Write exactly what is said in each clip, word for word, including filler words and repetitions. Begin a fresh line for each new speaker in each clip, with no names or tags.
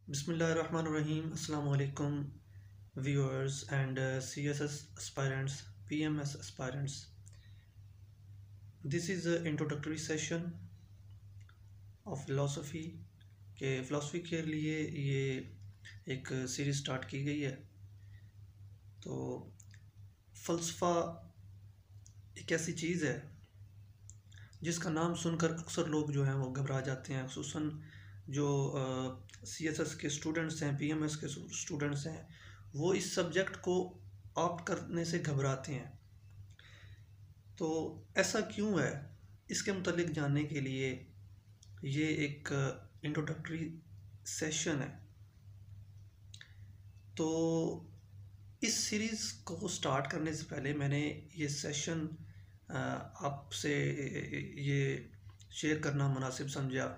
Bismillahirrahmanirrahim. Assalamu alaikum viewers and uh, C S S aspirants, P M S aspirants. This is an introductory session of philosophy के philosophy के लिए ये एक series start की गई है। तो फ़लसफ़ा एक ऐसी चीज़ है जिसका नाम सुनकर अक्सर लोग जो हैं वो घबरा जाते हैं, खुसूसन जो सी एस एस के स्टूडेंट्स हैं, पी एम एस के स्टूडेंट्स हैं, वो इस सब्जेक्ट को ऑप्ट करने से घबराते हैं। तो ऐसा क्यों है, इसके मुतालिक जानने के लिए ये एक इंट्रोडक्टरी सेशन है। तो इस सीरीज़ को स्टार्ट करने से पहले मैंने ये सेशन आपसे ये शेयर करना मुनासिब समझा,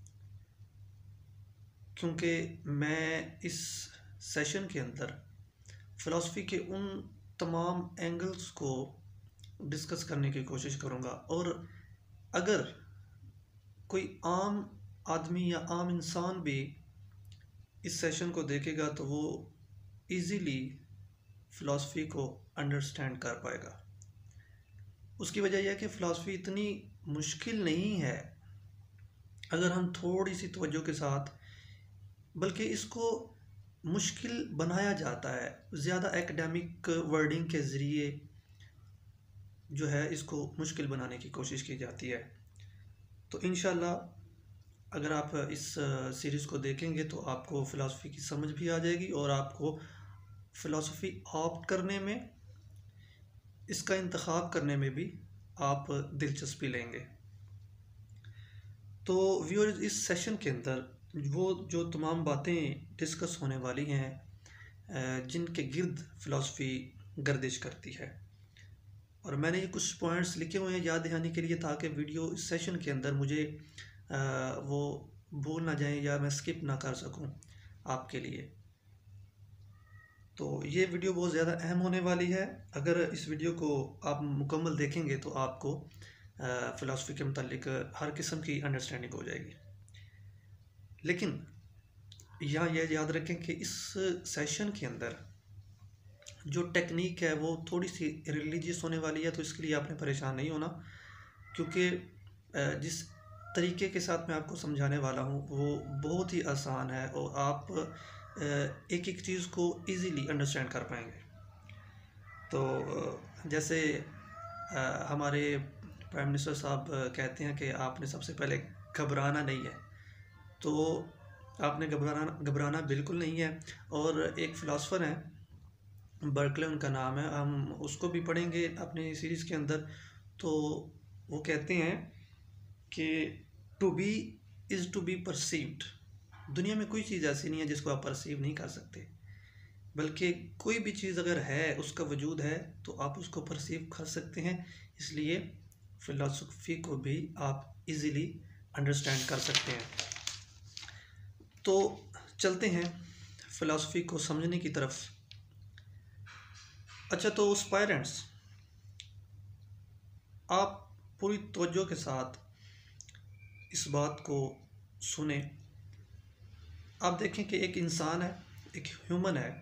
क्योंकि मैं इस सेशन के अंदर फ़िलासफ़ी के उन तमाम एंगल्स को डिस्कस करने की कोशिश करूँगा। और अगर कोई आम आदमी या आम इंसान भी इस सेशन को देखेगा तो वो इजीली फ़िलासफ़ी को अंडरस्टैंड कर पाएगा। उसकी वजह यह है कि फ़िलासफ़ी इतनी मुश्किल नहीं है अगर हम थोड़ी सी तवज्जो के साथ, बल्कि इसको मुश्किल बनाया जाता है ज़्यादा एकेडमिक वर्डिंग के ज़रिए, जो है इसको मुश्किल बनाने की कोशिश की जाती है। तो इंशाल्लाह अगर आप इस सीरीज़ को देखेंगे तो आपको फ़िलासफ़ी की समझ भी आ जाएगी और आपको फ़िलासफ़ी ऑप्ट करने में, इसका इंतखाब करने में भी आप दिलचस्पी लेंगे। तो व्यूअर्स, इस सेशन के अंदर वो जो तमाम बातें डिस्कस होने वाली हैं जिनके गिर्द फ़िलासफ़ी गर्दिश करती है, और मैंने ये कुछ पॉइंट्स लिखे हुए हैं याद दहानी के लिए, ताकि वीडियो इस सेशन के अंदर मुझे वो भूल ना जाए या मैं स्किप ना कर सकूं आपके लिए। तो ये वीडियो बहुत ज़्यादा अहम होने वाली है। अगर इस वीडियो को आप मुकम्मल देखेंगे तो आपको फ़िलासफ़ी के मुतालिक हर किस्म की अंडरस्टैंडिंग हो जाएगी। लेकिन यहाँ यह याद रखें कि इस सेशन के अंदर जो टेक्निक है वो थोड़ी सी रिलीजियस होने वाली है, तो इसके लिए आपने परेशान नहीं होना, क्योंकि जिस तरीके के साथ मैं आपको समझाने वाला हूँ वो बहुत ही आसान है और आप एक एक चीज़ को इजीली अंडरस्टैंड कर पाएंगे। तो जैसे हमारे प्राइम मिनिस्टर साहब कहते हैं कि आपने सबसे पहले घबराना नहीं है, तो आपने घबराना घबराना बिल्कुल नहीं है। और एक फ़िलासफ़र हैं, बर्कले उनका नाम है, हम उसको भी पढ़ेंगे अपनी सीरीज़ के अंदर। तो वो कहते हैं कि to be is to be perceived. दुनिया में कोई चीज़ ऐसी नहीं है जिसको आप परसीव नहीं कर सकते, बल्कि कोई भी चीज़ अगर है, उसका वजूद है, तो आप उसको परसीव कर सकते हैं। इसलिए फ़िलासफ़ी को भी आप इजीली अंडरस्टैंड कर सकते हैं। तो चलते हैं फ़िलासफ़ी को समझने की तरफ। अच्छा, तो एस्पायरेंट्स, आप पूरी तवज्जो के साथ इस बात को सुने। आप देखें कि एक इंसान है, एक ह्यूमन है,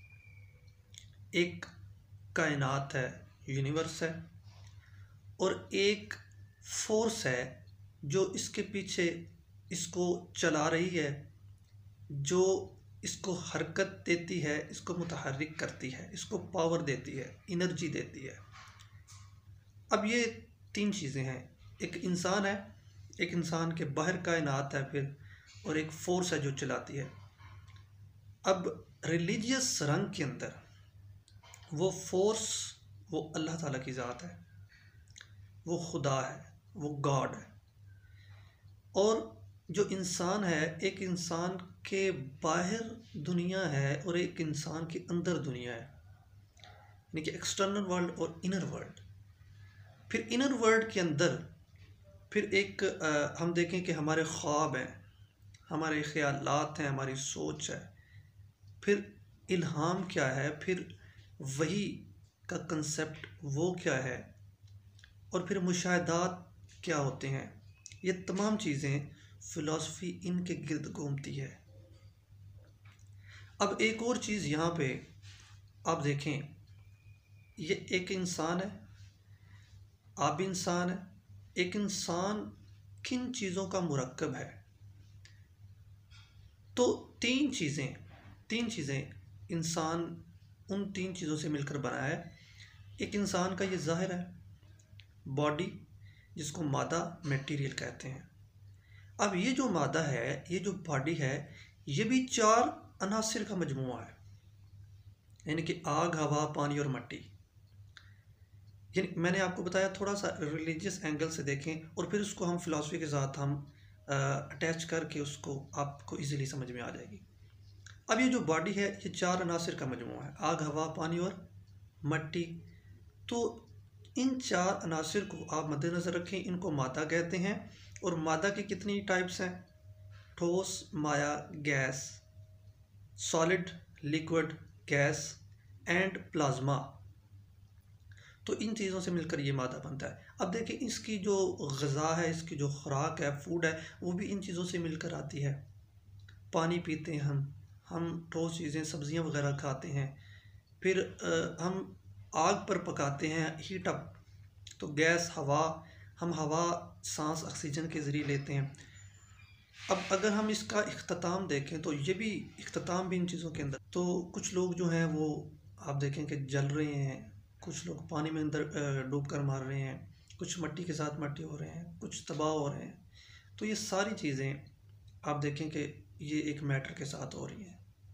एक कायनात है, यूनिवर्स है, और एक फोर्स है जो इसके पीछे इसको चला रही है, जो इसको हरकत देती है, इसको मुतहर्रिक करती है, इसको पावर देती है, एनर्जी देती है। अब ये तीन चीज़ें हैं, एक इंसान है, एक इंसान के बाहर कायनात है फिर, और एक फोर्स है जो चलाती है। अब रिलीजियस रंग के अंदर वो फोर्स, वो अल्लाह ताला की ज़ात है, वो खुदा है, वो गॉड है। और जो इंसान है, एक इंसान के बाहर दुनिया है और एक इंसान के अंदर दुनिया है, यानी कि एक्सटर्नल वर्ल्ड और इनर वर्ल्ड। फिर इनर वर्ल्ड के अंदर फिर एक आ, हम देखें कि हमारे ख्वाब हैं, हमारे ख्यालात हैं, हमारी सोच है, फिर इल्हाम क्या है, फिर वही का कंसेप्ट वो क्या है, और फिर मुशाहदात क्या होते हैं। ये तमाम चीज़ें फ़िलासफ़ी इनके गिर्द घूमती है। अब एक और चीज़ यहाँ पे आप देखें, ये एक इंसान है, आप भी इंसान है। एक इंसान किन चीज़ों का मुरक्कब है? तो तीन चीज़ें तीन चीज़ें इंसान उन तीन चीज़ों से मिलकर बना है। एक इंसान का ये ज़ाहिर है, बॉडी, जिसको मादा मटेरियल कहते हैं। अब ये जो मादा है, ये जो बॉडी है, ये भी चार अनासिर का मजमूआ है, यानी कि आग, हवा, पानी और मिट्टी। यानी मैंने आपको बताया, थोड़ा सा रिलीजियस एंगल से देखें और फिर उसको हम फिलॉसफी के साथ हम अटैच करके उसको आपको इजीली समझ में आ जाएगी। अब ये जो बॉडी है, ये चार अनासिर का मजमूआ है, आग, हवा, पानी और मिट्टी। तो इन चार अनासिर को आप मद्देनज़र रखें, इनको मादा कहते हैं। और मादा की कितनी टाइप्स हैं? ठोस, माया, gas, solid, liquid, gas and plasma. तो इन चीज़ों से मिलकर ये मादा बनता है। अब देखिए, इसकी जो ग़िज़ा है, इसकी जो खुराक है, फूड है, वो भी इन चीज़ों से मिलकर आती है। पानी पीते हैं हम हम ठोस चीज़ें, सब्ज़ियाँ वगैरह खाते हैं। फिर आ, हम आग पर पकाते हैं, हीट अप। तो गैस, हवा, हम हवा सांस ऑक्सीजन के ज़रिए लेते हैं। अब अगर हम इसका इख्तिताम देखें तो ये भी इख्तिताम भी इन चीज़ों के अंदर। तो कुछ लोग जो हैं वो आप देखें कि जल रहे हैं, कुछ लोग पानी में अंदर डूब कर मार रहे हैं, कुछ मिट्टी के साथ मिट्टी हो रहे हैं, कुछ तबाह हो रहे हैं। तो ये सारी चीज़ें आप देखें कि ये एक मैटर के साथ हो रही हैं।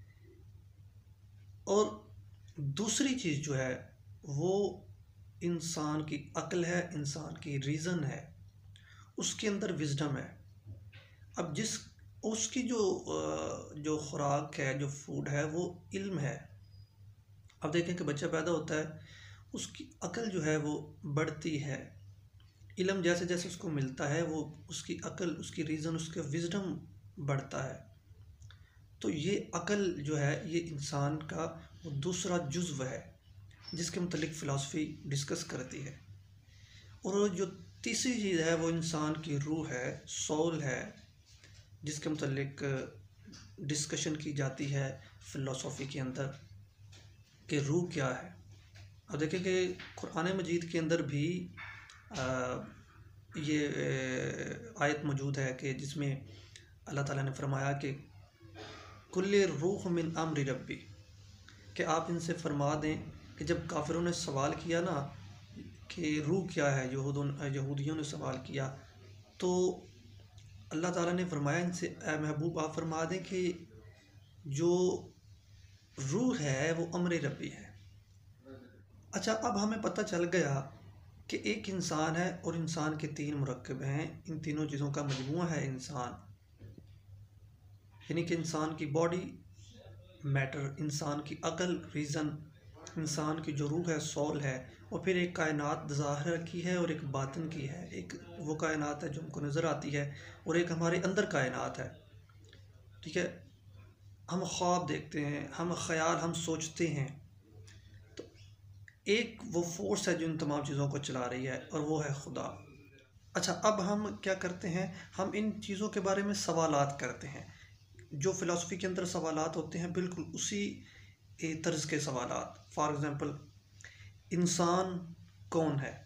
और दूसरी चीज़ जो है वो इंसान की अक्ल है, इंसान की रीज़न है, उसके अंदर विजडम है। अब जिस उसकी जो जो खुराक है, जो फूड है, वो इल्म है। अब देखें कि बच्चा पैदा होता है, उसकी अक्ल जो है वो बढ़ती है। इल्म जैसे जैसे उसको मिलता है, वो उसकी अक्ल, उसकी रीज़न, उसका विजडम बढ़ता है। तो ये अक्ल जो है, ये इंसान का वो दूसरा जुज़्व है जिसके मुतल्लिक फ़िलासफ़ी डिस्कस करती है। और जो तीसरी चीज़ है वो इंसान की रूह है, सोल है, जिसके मुतल्लिक डिस्कशन की जाती है फ़िलासफ़ी के अंदर कि रूह क्या है। अब देखें कि कुरान मजीद के अंदर भी आ, ये आयत मौजूद है कि जिसमें अल्लाह ताला ने फरमाया कि कुल्ले रूह मिन अम्रि रब्बी, कि आप इनसे फरमा दें कि जब काफिरों ने सवाल किया ना कि रूह क्या है, यहूदियों ने सवाल किया, तो अल्लाह ताला ने फरमाया इनसे, ए महबूब आप फरमा दें कि जो रूह है वो अम्र रब्बी है। अच्छा, अब हमें पता चल गया कि एक इंसान है और इंसान के तीन मुरक्कब हैं, इन तीनों चीज़ों का मजमूआ है इंसान। यानी कि इंसान की बॉडी मैटर, इंसान की अकल रीज़न, इंसान की जो रूह है सोल है, और फिर एक कायनात ज़ाहिर की है और एक बातिन की है। एक वो कायनात है जो हमको नज़र आती है और एक हमारे अंदर कायनात है। ठीक है, हम ख्वाब देखते हैं, हम ख्याल, हम सोचते हैं। तो एक वो फोर्स है जो इन तमाम चीज़ों को चला रही है और वो है खुदा। अच्छा, अब हम क्या करते हैं, हम इन चीज़ों के बारे में सवालात करते हैं। जो फ़िलासफ़ी के अंदर सवालात होते हैं, बिल्कुल उसी तर्ज के सवालात। फॉर एग्ज़ाम्पल, इंसान कौन है,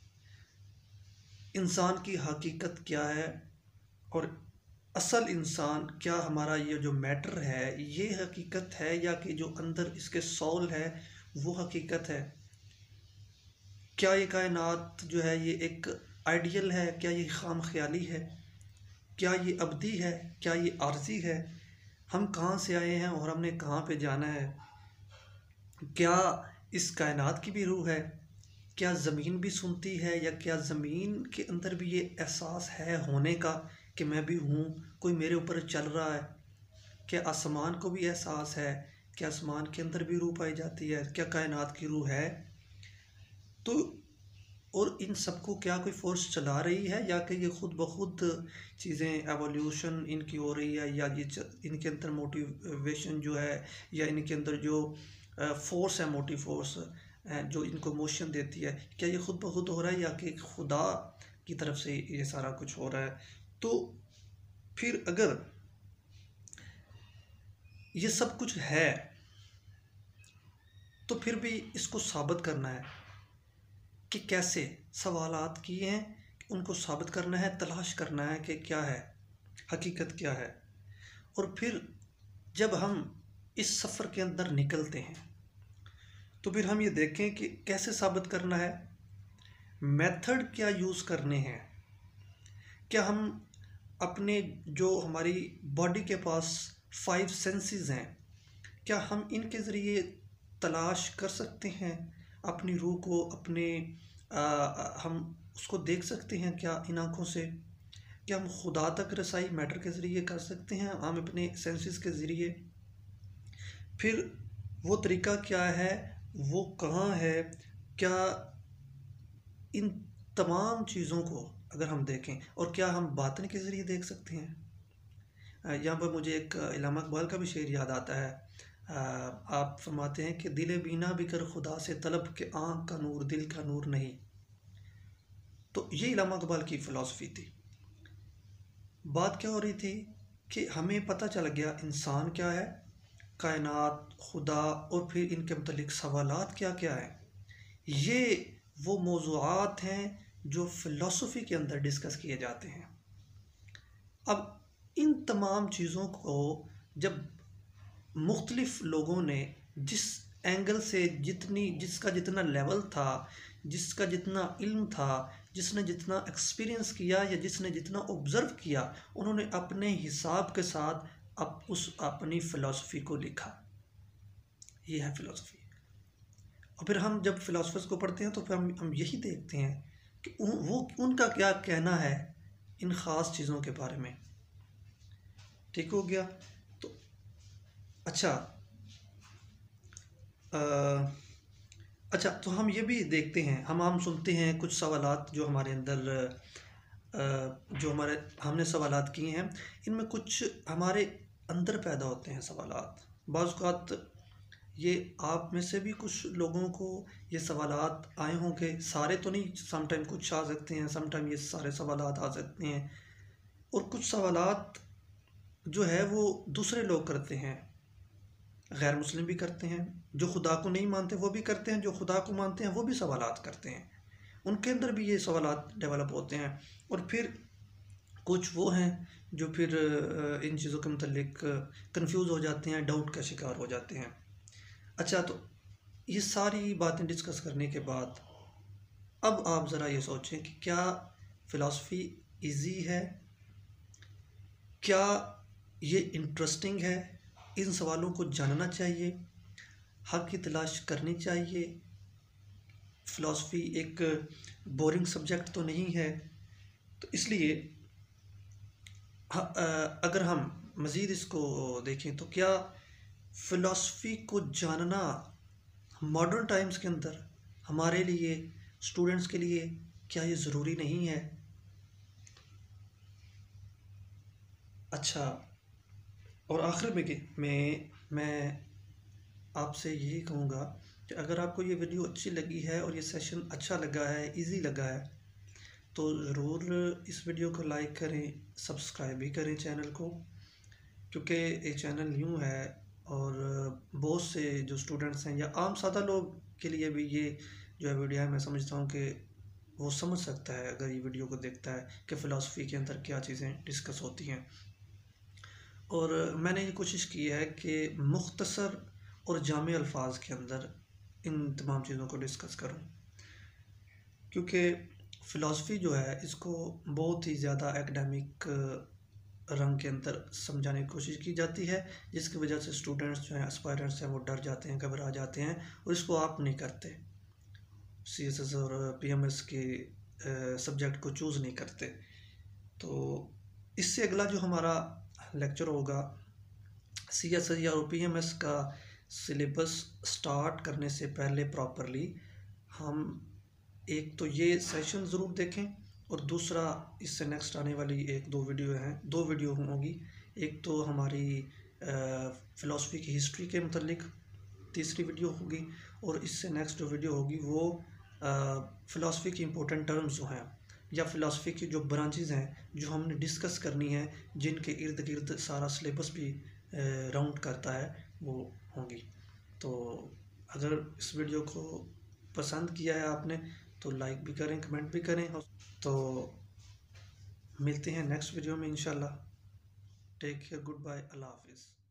इंसान की हकीकत क्या है, और असल इंसान क्या, हमारा ये जो मैटर है ये हकीकत है, या कि जो अंदर इसके सोल है वो हकीकत है। क्या ये कायनात जो है ये एक आइडियल है, क्या ये खाम ख्याली है, क्या ये अबदी है, क्या ये आर्जी है, हम कहाँ से आए हैं और हमने कहाँ पे जाना है, क्या इस कायनात की भी रूह है, क्या ज़मीन भी सुनती है, या क्या ज़मीन के अंदर भी ये एहसास है होने का कि मैं भी हूँ, कोई मेरे ऊपर चल रहा है, क्या आसमान को भी एहसास है, क्या आसमान के अंदर भी रूह पाई जाती है, क्या कायनात की रूह है। तो और इन सबको क्या कोई फोर्स चला रही है, या कि ये ख़ुद ब खुद चीज़ें एवोल्यूशन इनकी हो रही है, या ये इनके अंदर मोटिवेशन जो है, या इनके अंदर जो फोर्स है, मोटिव फोर्स जो इनको मोशन देती है, क्या ये ख़ुद ब खुद हो रहा है, या कि खुदा की तरफ से ये सारा कुछ हो रहा है। तो फिर अगर ये सब कुछ है, तो फिर भी इसको साबित करना है कि कैसे सवालात किए हैं, उनको साबित करना है, तलाश करना है कि क्या है, हकीकत क्या है। और फिर जब हम इस सफ़र के अंदर निकलते हैं तो फिर हम ये देखें कि कैसे साबित करना है, मेथड क्या यूज़ करने हैं। क्या हम अपने जो हमारी बॉडी के पास फाइव सेंसेस हैं, क्या हम इनके ज़रिए तलाश कर सकते हैं अपनी रूह को, अपने आ, हम उसको देख सकते हैं क्या इन आँखों से? क्या हम खुदा तक रसाई मैटर के ज़रिए कर सकते हैं, हम अपने सेंसेस के ज़रिए? फिर वो तरीका क्या है, वो कहाँ है? क्या इन तमाम चीज़ों को अगर हम देखें, और क्या हम बातिन के ज़रिए देख सकते हैं? यहाँ पर मुझे एक इल्हाम इकबाल का भी शेर याद आता है। आप फरमाते हैं कि दिल बीना भी कर खुदा से तलब के आँख का नूर दिल का नूर नहीं। तो ये इल्हाम इकबाल की फ़िलॉसफ़ी थी। बात क्या हो रही थी कि हमें पता चल गया इंसान क्या है, कायनात, खुदा, और फिर इनके मुतल्लिक़ सवालात क्या क्या है। ये वो मौज़ूआत हैं जो फ़िलॉसफ़ी के अंदर डिस्कस किए जाते हैं। अब इन तमाम चीज़ों को जब मुख्तलिफ़ लोगों ने जिस एंगल से जितनी जिसका जितना लेवल था, जिसका जितना इल्म था, जिसने जितना एक्सपीरियंस किया या जिसने जितना ऑब्ज़र्व किया, उन्होंने अपने हिसाब के साथ अब उस अपनी फ़िलॉसफ़ी को लिखा। ये है फ़िलॉसफ़ी। और फिर हम जब फ़िलॉसफ़र्स को पढ़ते हैं तो फिर हम हम यही देखते हैं कि वो उनका क्या कहना है इन ख़ास चीज़ों के बारे में। ठीक हो गया। तो अच्छा आ, अच्छा तो हम ये भी देखते हैं, हम आम सुनते हैं कुछ सवालात जो हमारे अंदर आ, जो हमारे हमने सवालात किए हैं, इनमें कुछ हमारे अंदर पैदा होते हैं सवालात। बाज़ औक़ात ये आप में से भी कुछ लोगों को ये सवालात आए होंगे, सारे तो नहीं, सम टाइम कुछ आ सकते हैं, सम टाइम ये सारे सवालात आ सकते हैं। और कुछ सवालात जो है वो दूसरे लोग करते हैं, गैर मुस्लिम भी करते हैं, जो खुदा को नहीं मानते वो भी करते हैं, जो खुदा को मानते हैं वो भी सवालात करते हैं, उनके अंदर भी ये सवालात डेवलप होते हैं। और फिर कुछ वो हैं जो फिर इन चीज़ों के मुतल्लिक कंफ्यूज हो जाते हैं, डाउट का शिकार हो जाते हैं। अच्छा, तो ये सारी बातें डिस्कस करने के बाद अब आप ज़रा ये सोचें कि क्या फ़िलॉसफ़ी इजी है, क्या ये इंटरेस्टिंग है, इन सवालों को जानना चाहिए, हक़ की तलाश करनी चाहिए। फ़िलॉसफ़ी एक बोरिंग सब्जेक्ट तो नहीं है। तो इसलिए अगर हम मज़ीद इसको देखें तो क्या फ़िलॉसफ़ी को जानना मॉडर्न टाइम्स के अंदर हमारे लिए, स्टूडेंट्स के लिए, क्या ये ज़रूरी नहीं है? अच्छा, और आखिर में कि मैं मैं आपसे यही कहूँगा कि अगर आपको ये वीडियो अच्छी लगी है और ये सेशन अच्छा लगा है, इजी लगा है, तो ज़रूर इस वीडियो को लाइक करें, सब्सक्राइब भी करें चैनल को, क्योंकि ये चैनल न्यू है और बहुत से जो स्टूडेंट्स हैं या आम सादा लोग के लिए भी ये जो है वीडियो है, मैं समझता हूँ कि वो समझ सकता है अगर ये वीडियो को देखता है कि फ़िलॉसफ़ी के अंदर क्या चीज़ें डिस्कस होती हैं। और मैंने ये कोशिश की है कि मुख्तसर और जामे अल्फाज के अंदर इन तमाम चीज़ों को डिस्कस करूं, क्योंकि फ़िलॉसफ़ी जो है इसको बहुत ही ज़्यादा एकेडमिक रंग के अंदर समझाने की कोशिश की जाती है, जिसकी वजह से स्टूडेंट्स जो हैं, एस्पायरेंट्स हैं, वो डर जाते हैं, घबरा जाते हैं और इसको आप नहीं करते, सी एस एस और पी एम एस के सब्जेक्ट को चूज़ नहीं करते। तो इससे अगला जो हमारा लेक्चर होगा, सी एस एस या पी एम एस का सिलेबस स्टार्ट करने से पहले प्रॉपरली हम एक तो ये सेशन ज़रूर देखें, और दूसरा इससे नेक्स्ट आने वाली एक दो वीडियो हैं, दो वीडियो होंगी। एक तो हमारी फ़िलॉसफ़ी की हिस्ट्री के मुतल्लिक तीसरी वीडियो होगी, और इससे नेक्स्ट जो वीडियो होगी वो फ़िलॉसफ़ी की इम्पोर्टेंट टर्म्स जो हैं या फ़िलॉसफ़ी की जो ब्रांचेस हैं जो हमने डिस्कस करनी है, जिनके इर्द गिर्द सारा सिलेबस भी राउंड करता है वो होंगी। तो अगर इस वीडियो को पसंद किया है आपने तो लाइक भी करें, कमेंट भी करें। तो मिलते हैं नेक्स्ट वीडियो में इंशाल्लाह। टेक केयर, गुड बाय, अल्लाह हाफिज़।